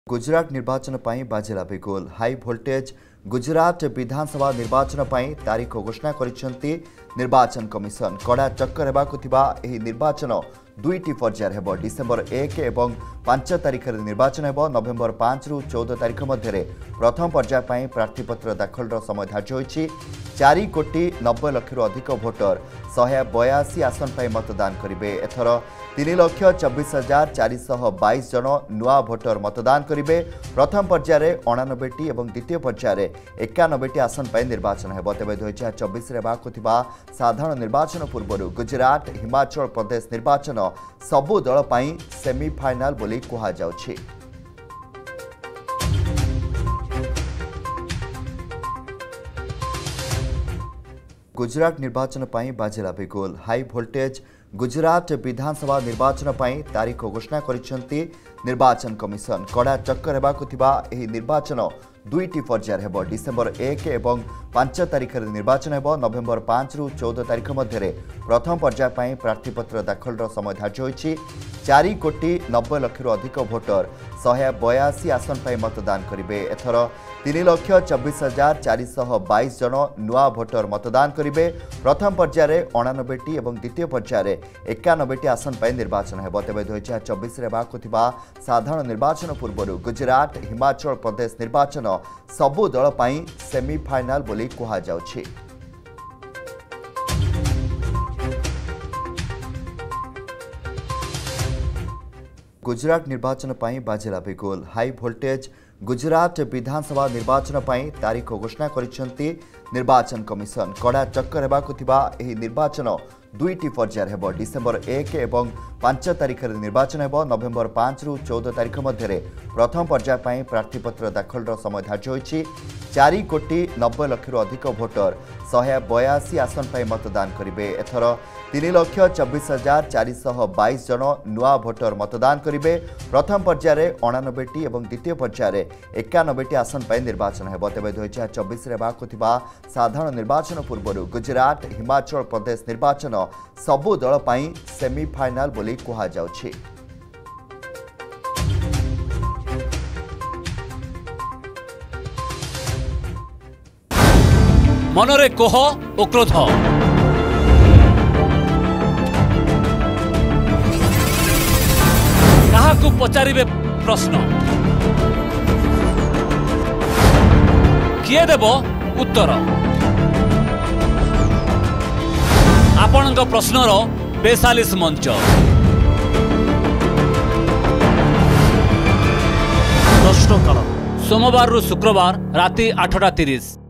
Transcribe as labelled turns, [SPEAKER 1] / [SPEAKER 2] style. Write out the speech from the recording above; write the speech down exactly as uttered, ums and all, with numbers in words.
[SPEAKER 1] गुजरात निर्वाचन पर बाजिला बिगुल हाई वोल्टेज गुजरात विधानसभा निर्वाचन पर तारीख घोषणा करिसेंती निर्वाचन कमिशन कड़ा चक्कर हेबाकु थिबा एही निर्वाचन दुईटी पर्यायर हेबो डिसेंबर एक एवं पांच तारीख में निर्वाचन हेबो नवेम्बर पांच रु चौदह तारीख मध्य प्रथम पर्याय पर प्रार्थीपत्र दाखल समय धार्य होईछि। चार कोटी नब्बे लक्ष अधिक भोटर शहे बयासी आसन पर मतदान करेंगे। एथर तीन लक्ष चौबीस हजार चार शह बैश जन नुआ भोटर मतदान करेंगे। प्रथम पर्यायर अणानबे और द्वितीय पर्यायर एकानबे आसन पर निर्वाचन हेबो। तेबे दुई हजार चौबीस साधारण निर्वाचन पूर्व गुजरात हिमाचल प्रदेश निर्वाचन सबु दल पर सेमिफाइनाल बोली कहा जाउछि। गुजरात निर्वाचन पर बाजिला बिगुल हाई वोल्टेज गुजरात विधानसभा निर्वाचन पर तारीख घोषणा करिसेंती निर्वाचन कमिशन कड़ा चक्कर हेबाकु थिबा एही निर्वाचन दुईटी पर्यायर हेबो डिसेंबर एक एवं पांच तारीख में निर्वाचन हेबो नवेम्बर पांच रु चौदह तारीख मध्य प्रथम पर्याय पर प्रार्थीपत्र दाखल समय धार्य होईछि। चार कोटी नब्बे लक्ष अधिक भोटर शहे बयासी आसन पर मतदान करेंगे। एथर तीन लक्ष चौबीस हजार चार शह बैश जन नुआ भोटर मतदान करेंगे। प्रथम पर्यायर अणानबे और द्वितीय पर्यायर एकानबे आसन पर निर्वाचन हेबो। तेबे दुई हजार चौबीस साधारण निर्वाचन पूर्व गुजरात हिमाचल प्रदेश निर्वाचन सबु दल पर सेमिफाइनाल बोली कहा जाउछि। गुजरात निर्वाचन पर बाजिला बिगुल हाई वोल्टेज गुजरात विधानसभा निर्वाचन पर तारीख घोषणा करिसेंती निर्वाचन कमिशन कड़ा चक्कर हेबाकु थिबा एही निर्वाचन दुईटी पर्यायर हेबो डिसेंबर एक एवं पांच तारीख में निर्वाचन हेबो नवेम्बर पांच रु चौदह तारीख मध्य प्रथम पर्याय पर प्रार्थीपत्र दाखल समय धार्य होईछि। चार कोटी नब्बे लक्ष अधिक भोटर शहे बयासी आसन पर मतदान करेंगे। एथर तीन लक्ष चौबीस हजार चार शह बैश जन नुआ भोटर मतदान करेंगे। प्रथम पर्यायर अणानबे और द्वितीय पर्यायर एकानबे आसन पर निर्वाचन हेबो। तेबे दुई हजार चौबीस साधारण निर्वाचन पूर्व गुजरात हिमाचल प्रदेश निर्वाचन सबु दल पर सेमिफाइनाल बोली कहा जाउछि।
[SPEAKER 2] मनरे कोह और क्रोध काहाकु पचारिबे प्रश्न किए देब उत्तर आपणक प्रश्नर बेसालीस मंच प्रश्नकाल सोमवार रु शुक्रवार राति आठटा तीस।